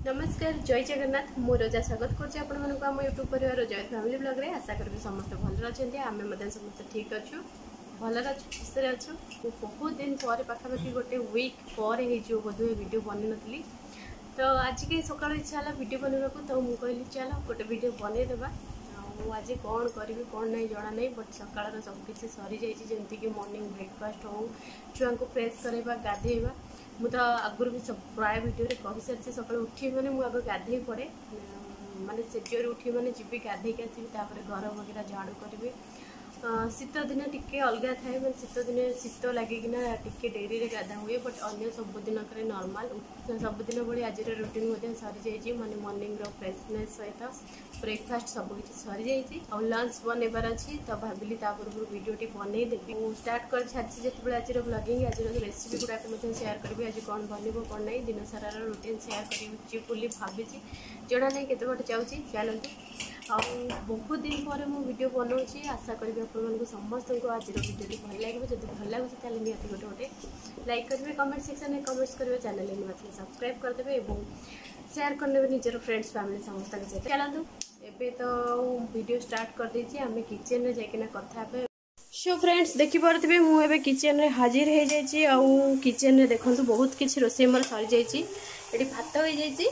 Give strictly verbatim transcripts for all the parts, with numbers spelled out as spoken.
नमस्कार जय जगन्नाथ मु रोजा स्वागत करुँच आम यूट्यूब परिवार रोजा फैमिली ब्लॉग रे आशा करी समस्त भल अच्छे आम समस्त ठीक अच्छु भल खुशी अच्छु बहुत दिन पर पाखापाखि गोटे वीक पर बोधे वीडियो बन नी तो आज के सकाल इच्छा है वीडियो बनवाक तो मुझे कहली चलो गोटे वीडियो बनईदेवा आज कौन करी कौन नहीं जना नहीं बट सकाल सबकि सरी जामती मॉर्निंग ब्रेकफास्ट हो छुआ को फ्रेश करवा गाधेवा मुझे आगुरी भी सब प्राय वीडियो कही सारी सका उठी मैंने मुझे आगे गाधे पड़े माने सेजर उठी मैंने जी गाधे के आसबि घर वगैरह झाड़ू करी शीत दिन टिके अलग थाए मैं शीत दिन शीत लगिना टिके डेरी रे गाधा हुए बट अन्य सबुदिन नॉर्मल सबुदिन भाई आज रुटीन सरी जाइए माने मॉर्निंग रो फ्रेशनेस सहित ब्रेकफास्ट सबकि सरी जाइए और लंच बनइबार अच्छी तो भाविली पूर्व वीडियोटी बनई देवी स्टार्ट कर सारी जो आज ब्लॉगिंग आज रेसिपी गुड़ाक सेयार करी आज कौन बनब कौन नहीं दिन सारा रुटीन सेयार करी भावी जना नहीं केते बट जाऊँगी चलती आ बहुत दिन पर मु वीडियो बनाऊँगी आशा करी आपको समस्त को आज वीडियो भल लगे जब भल लगे निहती गोटे गोटे लाइक करेंगे कमेंट सेक्शन में कमेंट्स करेंगे चैनल नुआ थे सब्सक्राइब करदे और शेयर करदे निजर फ्रेंड्स फैमिली समस्त सहित चलतु एबे तो वीडियो स्टार्ट कर देछि हमें किचन रे जाइकिना कथा पे सो फ्रेंड्स देखि परथिबे मु एबे किचन रे हाजिर हे जाइछि आ किचन रे देखंतु बहुत किछि रोसे मोर सरी जाइछि एडी भात हो जाइछि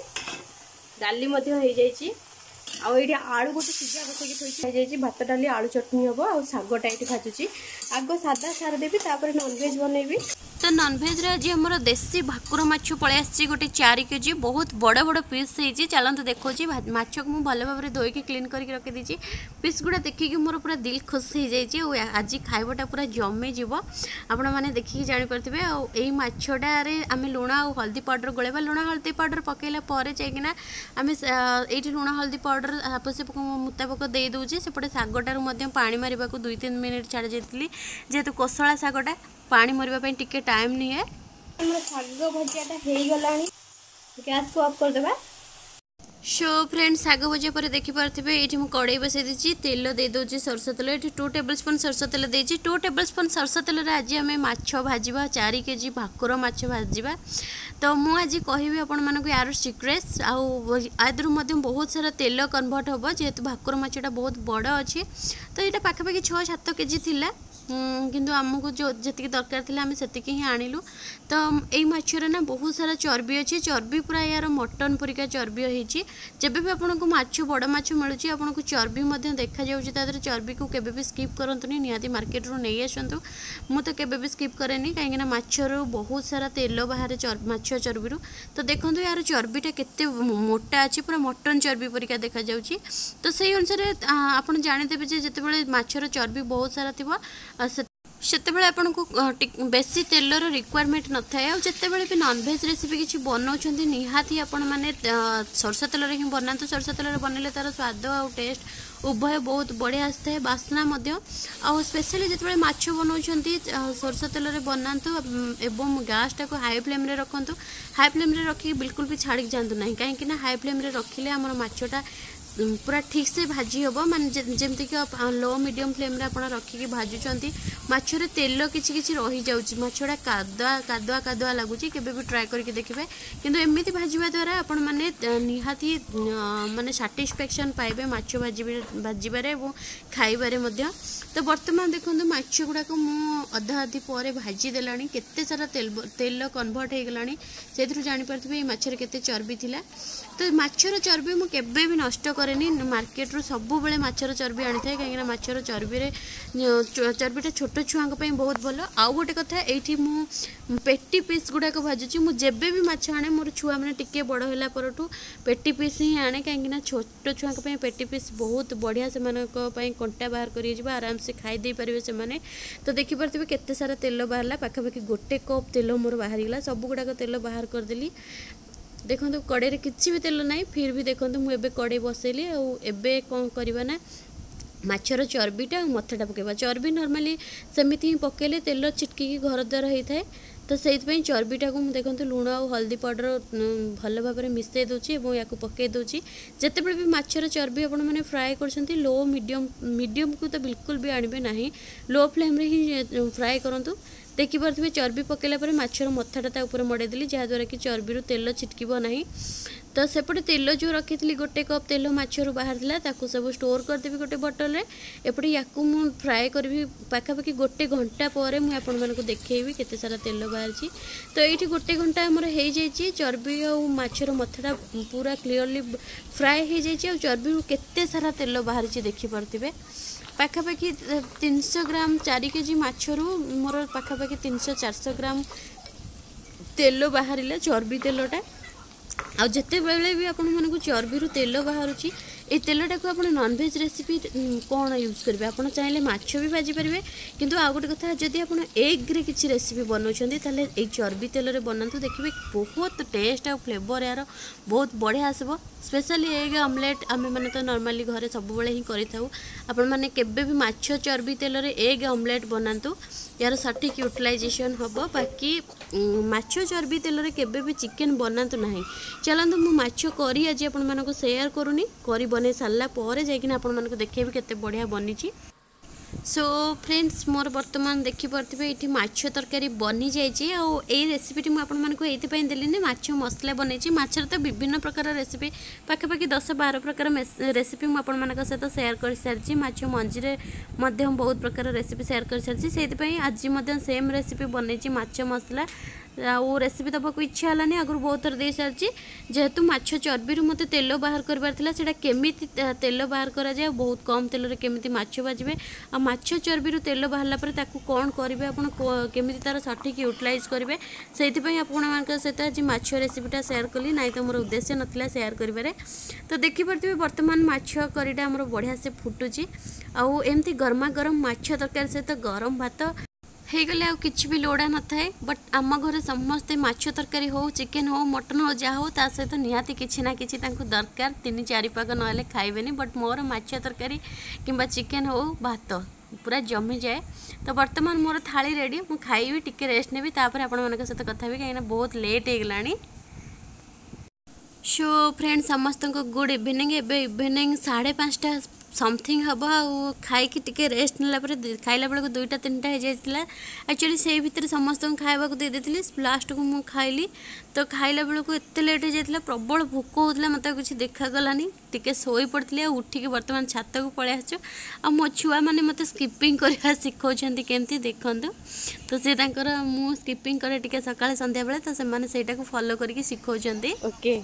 डाली मध्ये हो जाइछि आ ये आलू गोटे सीझा बसैकी थी भात डाली आलू चटनी हम और शागटा ये भाजुची आग सादा सार देवी तापर नॉनवेज बनैबी तो नॉनवेज रे आज हमर देसी भाकुर माछ पळे आछि गोटे चार केजी बहुत बड़ बड़ पीस होइछि चलंतु देखो माछ को मु भल भाव में धोई के क्लीन करके रखी दीची पीस गुड़ा देखिकी मोर पूरा दिल खुश हो जाइए और आज खाइबाटा पूरा जमे जीव आपण मैंने देखिकी जानि परथिबे आ एई माछटा रे आमे लुण और हल्दी पाउडर गोलेबा लुण हल्दी पाउडर पकेला परे जाइकिना आमे एठी लुण हल्दी पाउडर आवश्यक मुताबक दे दउछि सेपटे सागटारू मध्ये पानी मारिबा को दुई तीन मिनिट छाड़ जाइतली जेतु कोसळा सागटा पानी मरवाई टिके टाइम नहीं है शाग भजियाटा हो गलानी गैस को ऑफ कर देबा शो फ्रेंड शाग भजिया पर देखि पारथिबे एठी मु कड़ाई बसै दिछि तेल दे दोछि सरसो तेल एठी टू टेबल स्पून सरसो तेल देछि टू टेबल स्पून सरसो तेल रे आज हमें माछ भाजिबा चार केजी भाकुर माछ भाजिबा तो मु आज कहबी आपण मानको यार सीक्रेट्स आउ आदरु मध्ये बहुत सारा तेल कन्वर्ट होबो जेतु भाकुर माछटा बहुत बड़ अछि तो एटा पाखापाखि छह सात केजी थिला किंतु आमको जो जी दरकार थी आम से ही आणिलु तो यही मछर ना बहुत सारा चर्बी अच्छी चर्बी पूरा यार मटन परिका चर्बी होती जब भी आपको माछ बड़ माछ मिलूँ आपको चर्बी देखा जाऊँगी चर्बी को केबे भी स्किप करंतुनी निहाती मार्केट रू नहीं आसतु मु तो केबे भी स्किप करेनी कहीं माछर बहुत सारा तेल बाहर माछ चर्बी तो देखो यार चर्बीटा केते मोटा अच्छी पूरा मटन चर्बी परिका देखा जाऊँगी तो से अनुसार आप जानीदेवे जिते माछर चर्बी बहुत सारा थी सेतेबेले आपन को बेसी तेलर रिक्वायरमेंट न थाए और जितेबाला भी नॉनवेज रेसिपी किसी बनाऊँ निहाती आपण मैंने सरसो तेल ही बनातु सरसो तेल बनइले तार स्वाद और टेस्ट उभय बहुत बढ़िया आसता है बास्ना आ स्पेशली जिते माछ बनाऊँ सरसो तेल बनातु एवं गैस टाक हाई फ्लेम रे रखु हाई फ्लेम रे रखिक बिल्कुल भी छाड़ी जातु ना कहीं हाई फ्लेम रे रखिले आम माछटा पूरा ठीक से भाजी हम माने जमती कि लो मीडियम फ्लेम रे आपन रखिकी भाजुचंती माछरे तेल किछि किछि रही जाउची माछडा कादुआ कादुआ कादुआ लागुची केबे भी ट्राई करके देखिबे किंतु एमिति भाजिबा द्वारा आपन माने निहाती माने सैटिस्फैक्शन पाइबे माछ भाजी भाजिबारे एवं खाइबारे मध्य तो वर्तमान देखंतु माछ गुडा को मु अधा अधी परे भाजी देलानी केते सारा तेल तेल कन्वर्ट हे गलानी सेथरु जानि परथिबे माछरे केते चर्बी थिला तो माछर चर्बी मु केबे भी नष्ट करेनी मार्केट रू सब बेले माछर चर्बी आनी थाए कहीं माछर चर्बी रे चर्बीटा छोट छुआ बहुत भल आउ गोटे कथा ये मु पेटी पीस गुड़ाक भाजुची मु जेबे भी माछ आने मोर छुआ मैंने टिके बड़ होला परठू पेटी पीस ही आने कहीं छोट छुआ पेटी पीस बहुत बढ़िया से कंटा बाहर कर आराम से खाई दे पारे से तो देखिपे केते सारा तेल बाहर पाखापाखि गोटे कप तेल मोर बाहर गला सब गुड़ाक तेल बाहर करदेली देखो कड़े किसी भी तेल ना फिर भी देखो मुझे कड़े बसैली आबे कौन करवा ना माछर चर्बीटा मथाटा पकेबा चर्बी नॉर्मली सेमिति ही पकेले तेल छिटकी घर द्वारा होता है तो से चर्बीटा को देखो लुण और हल्दी पाउडर भल भाव में मिसई दूसरी और या पकई दूसरी जिते भी माछर चर्बी आपण मैंने फ्राए कर लो मीडियम मीडियम को तो बिल्कुल भी आणबे ना लो फ्लेम रे ही फ्राए करूँ देखिपे चर्बी पकेला माछर मथाटा ता ऊपर मड़ेदेली जहाँद्वारा कि चर्बी तेल छिटक ना तो सेपटे तेल जो रखी थी गोटे कप तेल माछर बाहर ताकू सब स्टोर करदेवी गोटे बोतल रे एपटे या फ्राए करी पाखापाखि गोटे घंटा पर मुझे आपण मानक देखी केते सारा तेल बाहर। तो ये गोटे घंटा आमर हो जाइए चर्बी और माछर मथाटा पूरा क्लीयरली फ्राए हो जाइए चर्बी केते सारा तेल बाहर देखिपे पाखापाखि तीन सौ ग्राम चार केजी माछर मोर पाखापाखि तीन सौ चार सौ ग्राम तेल बाहर चर्बी तेलटा आ जिते बेले भी आपण मानक चर्बी तेल बाहर ये तेलटा को आप नॉनवेज रेसिपी कौन यूज करेंगे आप चाहिए माछ भी भाजी पारे किंतु आ गोटे कथा जदि आप एग रे किसी रेसिपी बनाऊँच ताले ये चर्बी तेल रे बनातु देखिए बहुत टेस्ट और फ्लेवर यार बहुत बढ़िया आसब स्पेशली एग ऑमलेट आम मैंने तो नॉर्मली घरे सब बेले ही करूँ आपण मैंने केबे भी माछ चर्बी तेल रे एग ऑमलेट बनातु यार सठिक यूटिलाइजेशन हम बाकी माछ चर्बी तेल रे केबे भी चिकेन बनातु ना चलते मु माछ करी आज आपण मानक शेयर करूनी करी बने सारा पर जाइए आपण मानक देखेबी केते बढ़िया बनी। सो फ्रेंड्स मोर बर्तमान देखिपे ये माछ तरकारी बनी जाइए और ये रेसिपीटी मुझे ये देली माछ मसला बनई माछर तो विभिन्न प्रकार रेसिपी पाखापाखि दस बार प्रकार रेसिपी मुझे सहित सेयार कर सारी माछ मंजी बहुत प्रकार रेसिपी सेयार कर सारी से आज सेम रेसिपी बनई माछ मसला आउ रेसिपी दबाक इच्छा है आगुरी बहुत थर दे सारी जेहेतु माछ चर्बी मत तेल बाहर करार केमी तेल बाहर कराए बहुत कम तेल केमी माछ भाजबे आ माछ चर्बी तेल बाहरला ताकू कौन करेंगे आप केमी तार सठिक यूटिलाइज करेंगे से सहित आज माछ रेसिपीटा सेयार कली ना तो मोर उद्देश्य नाला सेयार करें। तो देखिपे बर्तमान माछ करीटा आमर बढ़िया से फुटुची आउ एमती गरमा गरम माछ तरकारी सहित गरम भात हो गले आ कि भी लोड़ा न थाए बट आम घर समस्ते माछ तरकारी हो चिकेन हो मटन हो जहाँ हो ता सहित निहाती किछि ना किछि तांको दरकार तीन चार पाग ना खाइबेनी बट मोर माछ तरकारी किंबा चिकेन हो भात पूरा जमी जाए। तो बर्तमान मोर थाली रेडी मु खाइबी टिके रेस्ट नेबी तापर आपण मानक सहित कथा हेबी कहीं बहुत लेट हो गलानी। सो फ्रेंड्स समस्त को गुड इवनिंग एबे इवनिंग साढ़े पाँचटा समथिंग हम आ खाई टिके रेस्ट नाला खाइला बेलू दुईटा तीन टा हो जाता एक्चुअली से भितर समस्त खावा दे देती लास्ट को मुझे खाइली तो खाइला बेलू एत लेट हो जाता प्रबल भोक होता मत किसी देखागलानी टिके शोई पड़ी उठिक बर्तमान छात को पलि आसु आ मो छुआ मैंने मत स्किपिंग करवा शिखाऊँ केमती देखु तो सी मु स्किपिंग करे टिके सकाଳେ संध्या बेले तो से फॉलो करके शिखाऊँ ओके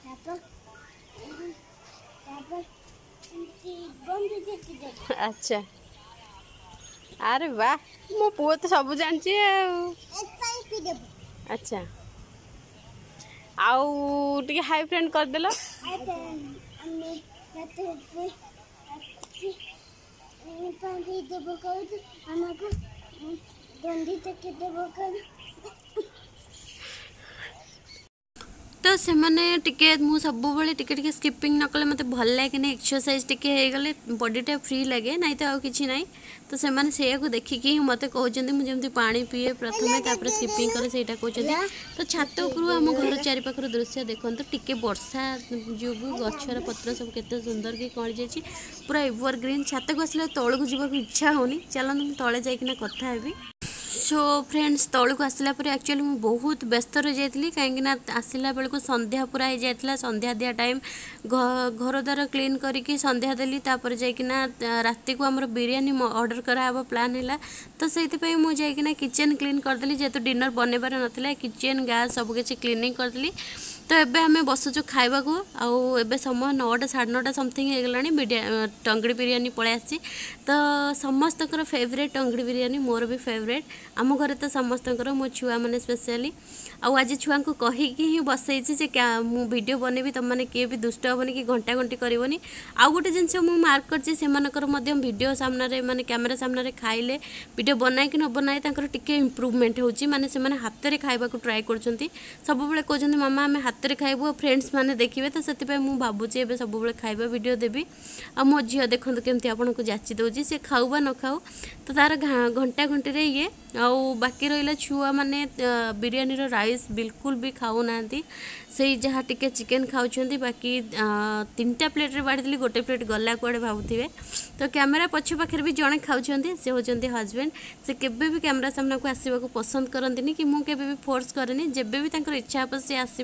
अच्छा अरे वाह मो पुओ तो सब जानची अच्छा आउ टिके हाई फ्रेंड कर देलो तो से मैंने टिके मु सब बेले टिके टिके स्किपिंग न कले मते भल लागे ना एक्सरसाइज टिके हे गले बॉडीटा फ्री लगे ना तो आ किछि नाही तो से माने से को देखिकी मते कहउचंदी मु जेमती पानी पिए प्रथमे तापर स्किपिंग करे सेटा कहउचंदी। तो छात ऊपर हम घर चारि पाखर दृश्य देखंतु टिके वर्षा जोगु गछर पत्र सब केते सुंदर के कळि जायछि पूरा एवरग्रीन छात को आसले तळ को जीवा इच्छा होनी चलन तळे जाइकिना कथा हेबी। सो फ्रेंड्स तौल को आसला पर एक्चुअली मुझे बहुत व्यस्त रही जाइली कहीं आसला बेलू संध्या पूरा हो जाता संध्या दिया टाइम घर द्वार क्लीन करके संध्या देली तापर जाइकिना राति को आमर बिरियानी ऑर्डर करावा प्लान है तो से मुझे किचन क्लीन करदेली जेहेतु डिनर बनबार नाला किचन गैस सबकि क्लीनिंग करदेली। तो एबे हमें बसुचु खाइबा को आउ एबे समय नौटा साढ़े नौटा समथिंग हो गलानी टंगड़ी बिरियानी पलि आसी तो समस्त फेवरेट टंगड़ी बिरियानी मोर भी फेवरेट आम घर तो समस्त मो छुआ मैंने स्पेशली आउ आज छुआ को कहीकि ही बसई मु वीडियो बनैबी तुम मैंने किए भी दुष्ट हेनी कि घंटा घंटी करनी आउ गोटे जिनस मुझे मार्क कर वीडियो सामने माने कैमेरा सामने खाइले वीडियो बनाए कि न बनाए टिके इम्प्रूवमेंट होची माने से माने हाथ में खाइबा को ट्राई कर सब बेले कहते मामा आम हाथ में खाइबू फ्रेंड्स मैंने देखिए तो से मुझे ए सब खाइबा वीडियो देवी आ मो झील देखो केमती आपन को जाची दौची से खाऊ बा न खाऊ तो तार घंटा घंटे ये आउ बाकी रहा छुआ मैंने बिरियानी रो राइस बिल्कुल भी खाऊ ना से जहाँ टिके चिकेन खाऊँ बाकी तीन टा प्लेट रे बाढ़ी गोटे प्लेट गला कुआड़े भावुवे तो कैमेरा पछ पाखे भी जड़े खाऊँ से होती हजबैंड से केबे भी कैमेरा सामना को आसवा पसंद करती कि मुझे भी फोर्स कैनि जब भी इच्छा हम सी आसवे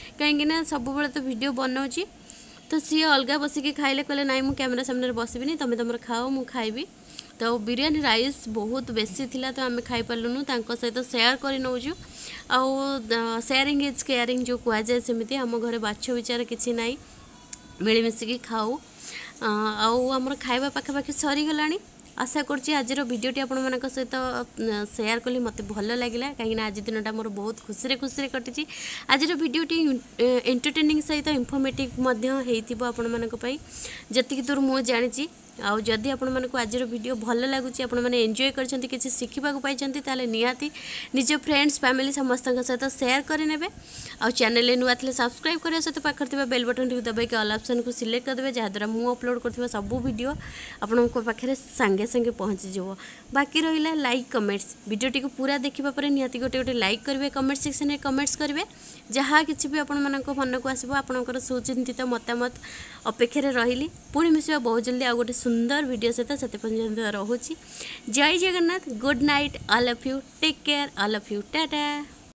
कहीं सब तो वीडियो बनाऊँगी तो सी अलग बसिकी खाइले कहले नाई मु कैमरा सामने बसबिनी तुम तुम खाओ मु खाइबी तो बिरयानी राइस बहुत बेसी थिला तो आम खाई पार्लुनु सहित सेयार कर नौचु आउ सेयारिंग इज केयरिंग जो कह जाए सेमती आम घर बाछ विचार किसी ना मिलमिशिकी खाऊ आमर खाଇବା पाखापाखि सरीगला आशा करुँच आज भिडियोटी आपण मान सहित सेयार कली मत भल लगे कहीं आज दिनटा मोर बहुत खुशी खुशी कटी आज भिडियोटी एंटरटेनिंग सहित इनफॉर्मेटिव आपण मानी जी दूर मुझे जानी आउ जदि आपण मानक आज वीडियो भल लगुच आपण मैंने एंजॉय करछंती किछि शिखिबा को पाइछंती ताले निहाती निज फ्रेंड्स फैमिली समस्त सहित शेयर करेंगे आउ चैनल नुआ थे सब्सक्राइब करने सहित पाखर थिबा बेल बटन टी दबाई ऑल ऑप्शन को सिलेक्ट करदे जहाँद्वारा मु अपलोड करथिबा सब वीडियो आपण पाखे सांगे सांगे पहुँची जाव बाकी रहा लाइक कमेंट्स वीडियोटी को पूरा देखा पर निहाती गोटे गोटे लाइक करेंगे कमेंट सेक्शन में कमेंट्स करेंगे जहाँ किसी भी आपण मन को आसो आपंकर सुचिंतित मतामत अपेक्षा रही पुणी मिसवा बहुत जल्दी आ गोटे सुंदर वीडियो सहित से पर्यंत रोचे जय Jagannath good night all of you take care all of you Tata.